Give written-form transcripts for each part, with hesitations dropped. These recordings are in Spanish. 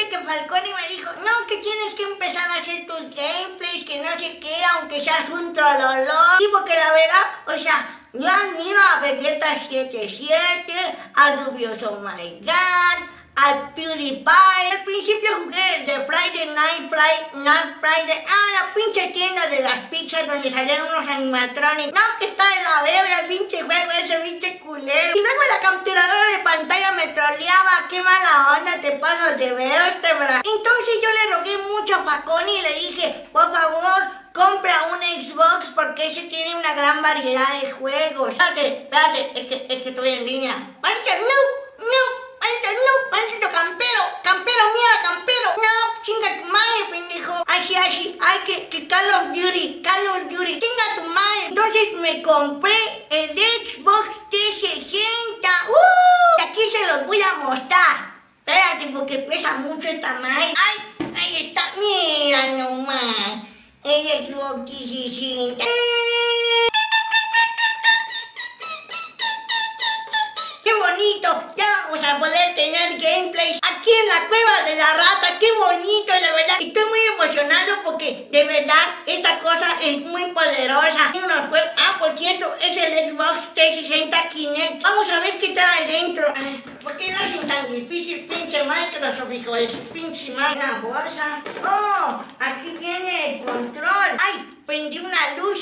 que Falcone me dijo, no, que tienes que empezar a hacer tus gameplays, que no sé qué, aunque seas un trololó. Sí, porque la verdad, o sea, yo admiro a Vegeta77, a Rubius Oh My God, a PewDiePie. Al principio jugué de Friday Night Friday. La pinche tienda de las pizzas donde salían unos animatronics. No, que está de la verga el pinche juego, ese pinche culero. Y luego la capturadora de pantalla me troleaba. Qué mala onda te pasas de vértebra. Entonces yo le rogué mucho a Falcone y le dije, por favor, compra un Xbox porque ese tiene una gran variedad de juegos. Espérate, es que estoy en línea. Maldito campero, mierda, campero. No, chinga tu madre, pendejo. Así, ay, que Call of Duty, chinga tu madre. Entonces me compré el Xbox 360. Aquí se los voy a mostrar. Espérate, porque pesa mucho esta madre. Ay, ahí está, mira nomás. El Xbox 360. ¡Qué bonito! Ya vamos a poder tener gameplays aquí en la cueva de la rata. ¡Qué bonito, de verdad! Estoy muy emocionado porque, de verdad, esta cosa es muy poderosa. Tiene unos juegos... por cierto, es el Xbox 360 Kinect. Vamos a ver qué trae dentro. ¿Por qué no hacen tan difícil, pinche Microsoft, hijo de su pinche madre? Una bolsa. ¡Oh! Aquí viene el control. ¡Ay! Prendió una luz.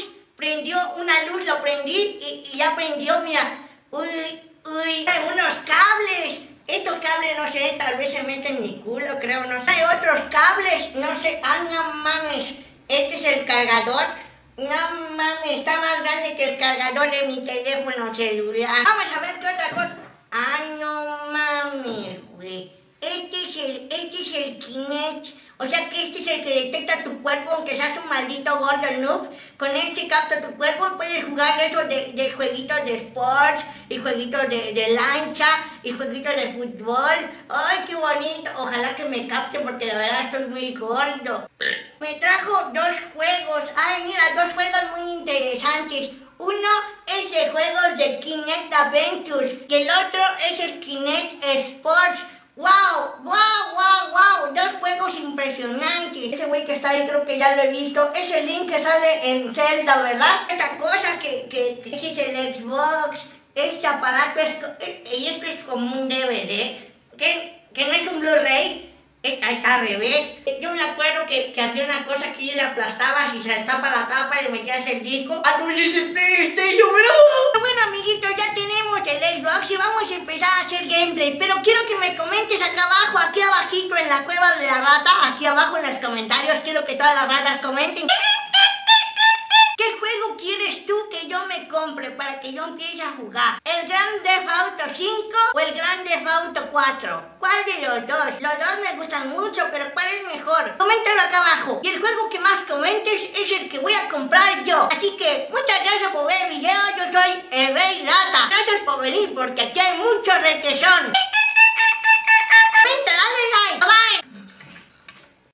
Lo prendí y ya prendió, mira. Uy, hay unos cables. Estos cables, no sé, tal vez se meten en mi culo, creo, no sé. Hay otros cables, no sé. No mames. Este es el cargador. No mames, está más grande que el cargador de mi teléfono celular. Vamos a ver qué otra cosa. Ay, no mames, güey. Este es el Kinect. O sea que este es el que detecta tu cuerpo, aunque seas un maldito gordo noob. Con este capta tu cuerpo y puedes jugar eso de jueguitos de sports, y jueguitos de lancha, y jueguitos de fútbol. ¡Ay, qué bonito! Ojalá que me capte porque la verdad estoy muy gordo. Me trajo dos juegos. Ay, mira, dos juegos muy interesantes. Uno es de juegos de Kinect Adventures y el otro es el Kinect Sports. ¡Wow! Dos juegos impresionantes. Ese güey que está ahí creo que ya lo he visto. Es el link que sale en Zelda, ¿verdad? Esta cosa que es el Xbox. Este aparato y esto es como un DVD. Que no es un Blu-ray. Está al revés. Yo me acuerdo que había una cosa que le aplastabas y se destapa la tapa y le metías el disco. No es el PlayStation, ¿verdad? Bueno, amiguitos, ya tenemos el Xbox y vamos a empezar a hacer gameplay. Pero quiero que me comentes acá abajo, aquí abajito en la cueva de la rata, aquí abajo en los comentarios. Quiero que todas las ratas comenten. ¿Qué juego quieres tú que yo me compre para que yo empiece a jugar? ¿El Grand Theft Auto 5 o el Grand Theft Auto 4? ¿Cuál de los dos? Los dos me gustan mucho, pero ¿cuál es mejor? Coméntalo acá abajo. Y el juego que más comentes es el que voy a comprar yo. Así que muchas gracias por ver el video. Yo soy el Rey Rata. Gracias por venir porque aquí hay mucho requesón.